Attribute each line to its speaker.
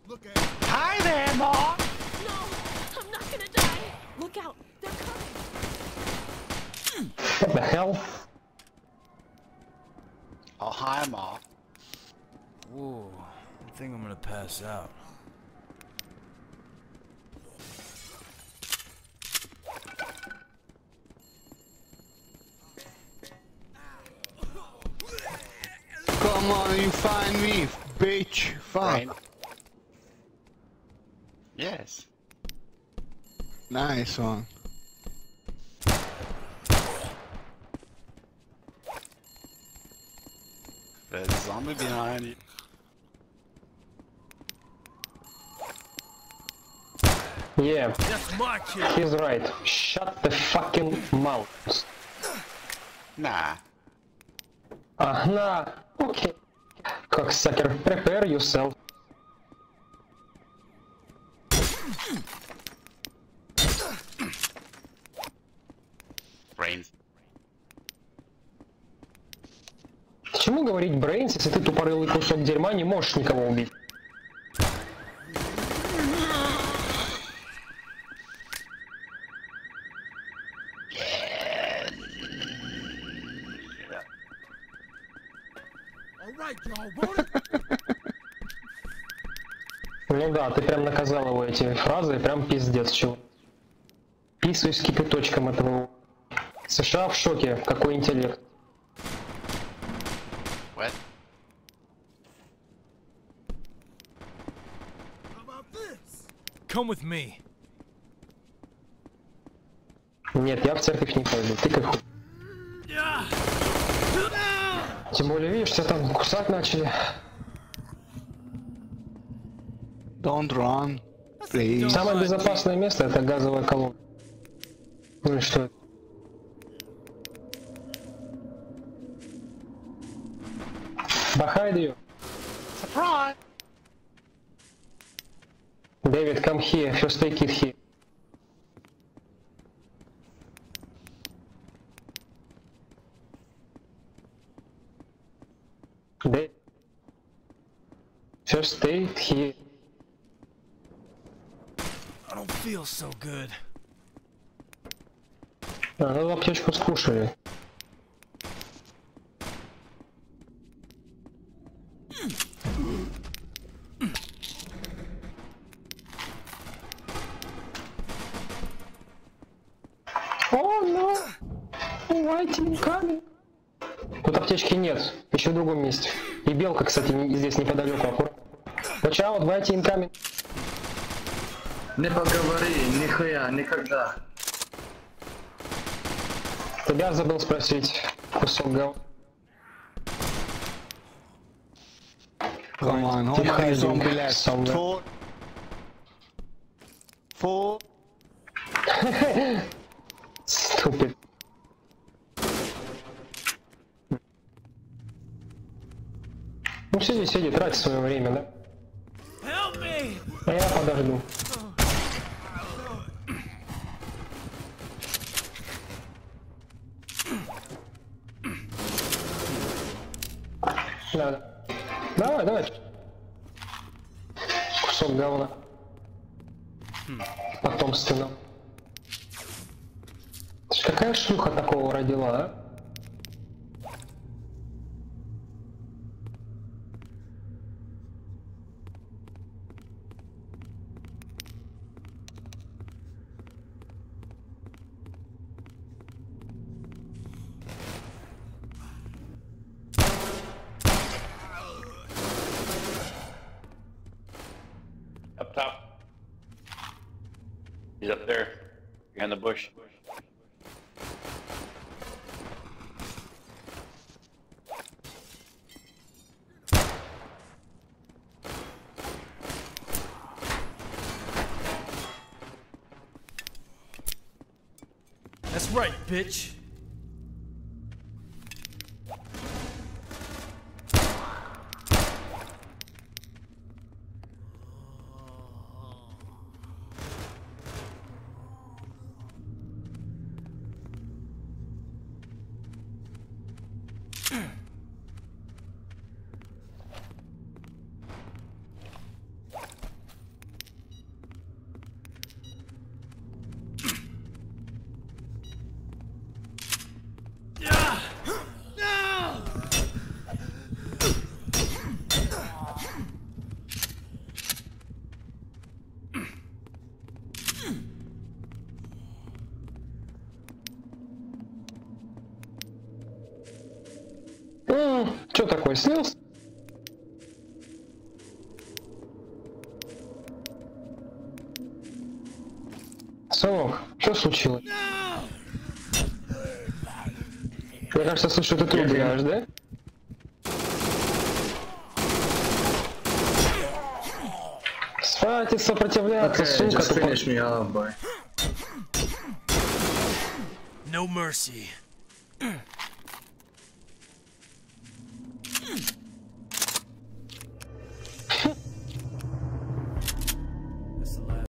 Speaker 1: Look at.
Speaker 2: Hi there, Ma!
Speaker 3: No, I'm not gonna die. Look out, they're coming.
Speaker 4: What the hell?
Speaker 2: Oh, hi, Ma.
Speaker 5: Whoa, I think I'm gonna pass out.
Speaker 1: Come on, you find me, bitch. Fine.
Speaker 2: Yes.
Speaker 1: Nice one.
Speaker 2: There's a zombie behind you.
Speaker 4: Yeah,
Speaker 5: That's my kid!
Speaker 4: he's right. Shut the fucking mouth.
Speaker 2: Nah.
Speaker 4: Nah, okay. Cocksucker, prepare yourself.
Speaker 2: Brains.
Speaker 4: К чему говорить Брейнс, если ты тупорылый кусок дерьма не можешь никого убить?
Speaker 1: Alright, y'all, want it?
Speaker 4: Ну да, ты прям наказал его этими фразами, прям пиздец, чего. Писаюсь кипяточком этого. США в шоке, какой интеллект.
Speaker 2: What?
Speaker 1: How about this?
Speaker 5: Come with me.
Speaker 4: Нет, я в церковь не пойду, ты как хуй. Тем более, видишь, тебя там кусать начали.
Speaker 1: Don't run, please.
Speaker 4: Самое безопасное место — это газовая колонка. Ну и что? Behind you.
Speaker 2: Surprise!
Speaker 4: David, come here. First aid kit here. First aid here.
Speaker 5: I don't feel so good.
Speaker 4: Ну, аптечку скушали. О, no! White incoming! Тут аптечки нет, еще в другом месте. И белка, кстати, здесь неподалеку, аккуратно. Watch out, white incoming!
Speaker 6: Не поговори, нихуя, никогда.
Speaker 4: Тебя забыл спросить, кусок говна.
Speaker 1: Come on, how
Speaker 4: Keep
Speaker 1: many
Speaker 4: hiding
Speaker 1: zombie left?
Speaker 4: somewhere.
Speaker 2: Four.
Speaker 4: Stupid. Ну сиди, сиди, трать свое время, да?
Speaker 5: Help me!
Speaker 4: А я подожду. Да. Давай, давай. Кусок говна. Потомственно. Ты ж какая шлюха такого родила, а?
Speaker 7: Up top. He's up there. Behind the bush.
Speaker 5: That's right, bitch.
Speaker 4: что такое, слился? Сынок, что случилось? Я, кажется, слышу, ты тут играешь, да? Хватит сопротивляться,
Speaker 6: Okay,
Speaker 4: сука,
Speaker 6: just
Speaker 4: тупо.
Speaker 6: finish me off, boy.
Speaker 5: No mercy.